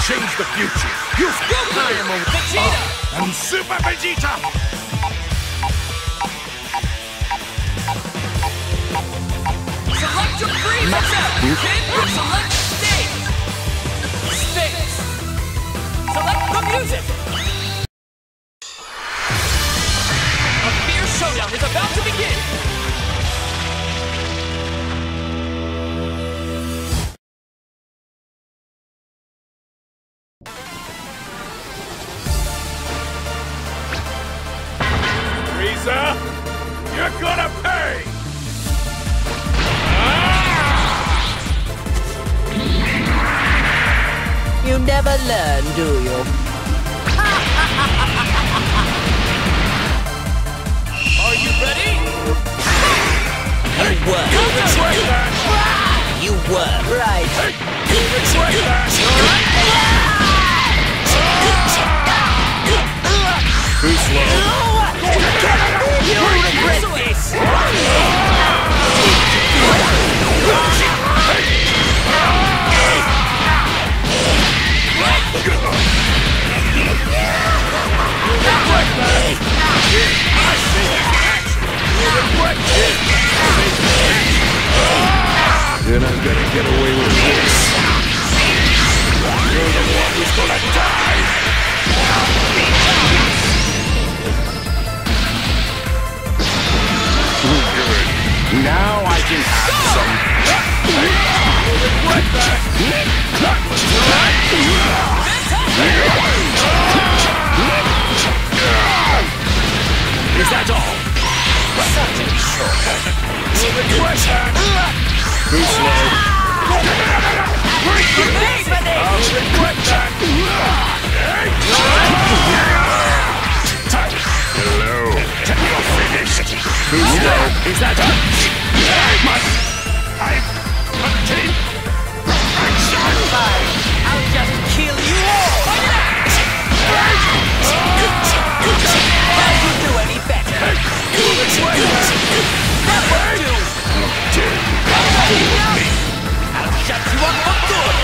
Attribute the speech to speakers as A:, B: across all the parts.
A: change the future. You've got
B: Vegeta!
A: I'm Super Vegeta!
B: Select your Frieza cell! Kid, select stage! Space! Select the music! A fierce showdown is about to begin!
A: Frieza, you're gonna pay!
C: You never learn, do you?
B: Are you ready?
C: You were. You were. Right.
A: Too slow.
C: You regret this.
A: You're not gonna get away with this. You're the one who's gonna die! Good. Now I can have some. Is that all?
C: Such a short.
A: Too slow. Hello. You're finished. Too slow. Is that all?
C: Fine. I'll just kill you all. Can't you do any better? That won't do. I'll shut you up for good.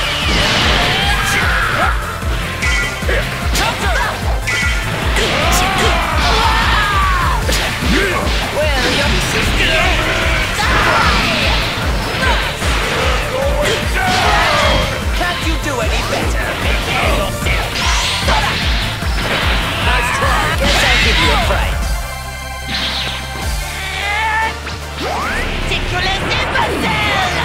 C: Well, your sister. Can't you do any better? Yourself. Nice try. Guess I'll give you a fright. Ridiculous imbecile!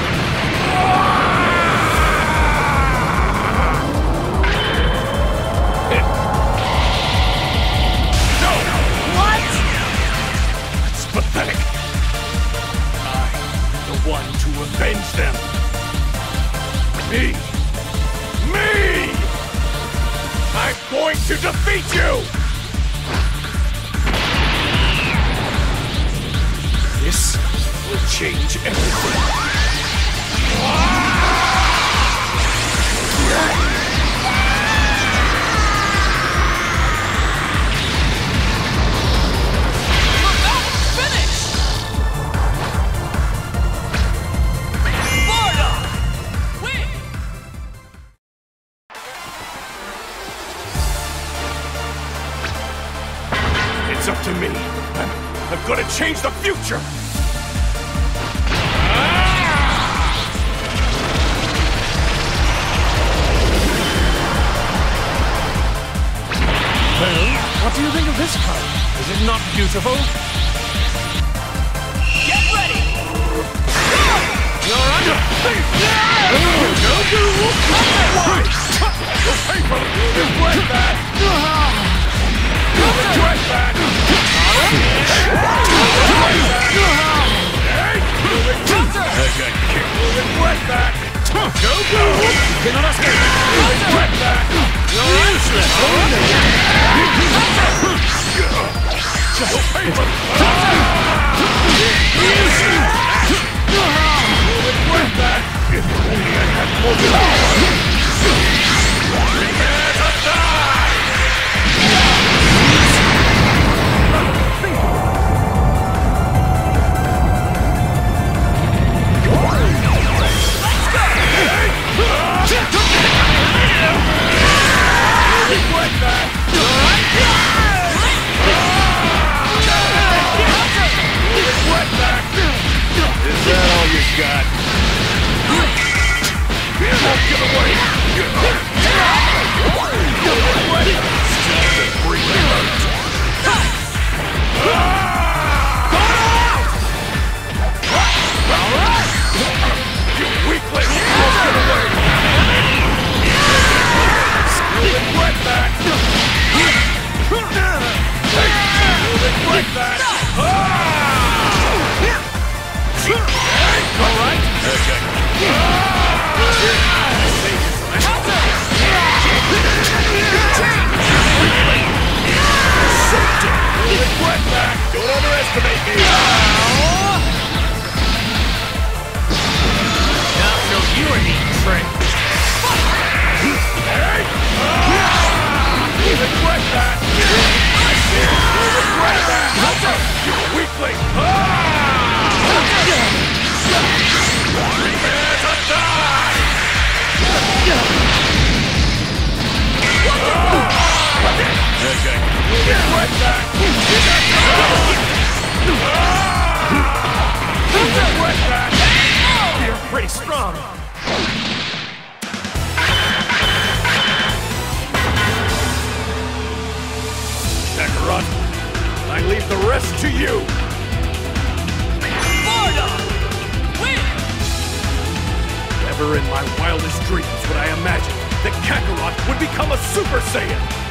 C: What?
A: It's pathetic. I'm the one to avenge them. Me! I'm going to defeat you! This will change everything. It's up to me. I'm gonna change the future! Well, what do you think of this card? Is it not beautiful?
B: Get ready!
A: You're under... The paper! Regret that! Regret that! I got kicked. Regret that! Go! Cannot escape! Regret that! You're useless! The paper! Regret that! If only I had more power! Prepare to die! Let's go! God. Don't get away! Still the breathing hurt. You weakling! Don't get away! Stealing right back! Stealing right back! All right. Okay. Right back. Don't underestimate me.
B: Not till you are eating tricks.
A: Hey! Right back. Right back. You weakling. Prepare to die! Okay. Get right back! Get right back!
B: You're pretty strong.
A: Kakarot, I leave the rest to you!
B: Bardock! Win!
A: Never in my wildest dreams would I imagine that Kakarot would become a Super Saiyan!